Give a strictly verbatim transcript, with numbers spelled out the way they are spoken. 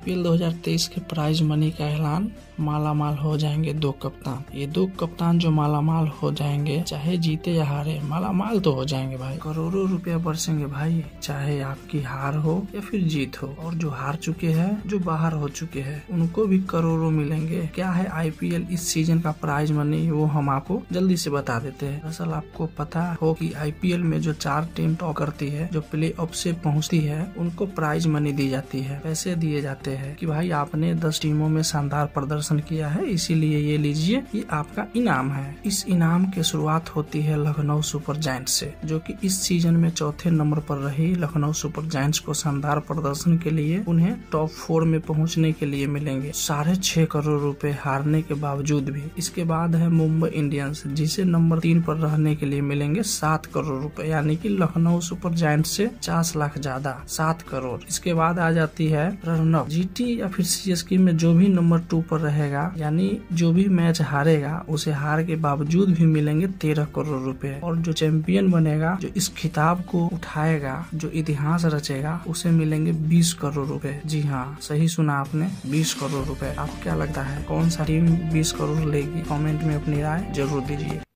IPL दो हज़ार तेईस के प्राइज मनी का ऐलान। माला माल हो जाएंगे दो कप्तान। ये दो कप्तान जो माला माल हो जाएंगे, चाहे जीते या हारे, माला माल तो हो जाएंगे भाई। करोड़ों रुपया बरसेंगे भाई, चाहे आपकी हार हो या फिर जीत हो। और जो हार चुके हैं, जो बाहर हो चुके हैं, उनको भी करोड़ों मिलेंगे। क्या है आईपीएल इस सीजन का प्राइज मनी, वो हम आपको जल्दी से बता देते हैं। दरअसल आपको पता हो कि आईपीएल में जो चार टीम टॉप करती है, जो प्ले ऑफ से पहुंचती है, उनको प्राइज मनी दी जाती है। पैसे दिए जाते हैं कि भाई आपने दस टीमों में शानदार प्रदर्शन किया है, इसीलिए ये लीजिए, ये आपका इनाम है। इस इनाम की शुरुआत होती है लखनऊ सुपर जायंट्स से, जो कि इस सीजन में चौथे नंबर पर रही। लखनऊ सुपर जायंट्स को शानदार प्रदर्शन के लिए उन्हें टॉप फोर में पहुंचने के लिए मिलेंगे साढ़े छह करोड़ रुपए हारने के बावजूद भी। इसके बाद है मुंबई इंडियंस, जिसे नंबर तीन पर रहने के लिए मिलेंगे सात करोड़ रुपए, यानी कि लखनऊ सुपर जायंट्स से पचास लाख ज्यादा, सात करोड़। इसके बाद आ जाती है रनअप जीटी या फिर सीएसके में जो भी नंबर टू पर रहेगा, यानी जो भी मैच हारेगा, उसे हार के बावजूद भी मिलेंगे तेरह करोड़ रुपए। और जो चैंपियन बनेगा, जो इस खिताब को उठाएगा, जो इतिहास रचेगा, उसे मिलेंगे बीस करोड़ रुपए। जी हाँ, सही सुना आपने, बीस करोड़ रुपए। आपको क्या लगता है कौन सा टीम बीस करोड़ लेगी? कमेंट में अपनी राय जरूर दीजिए।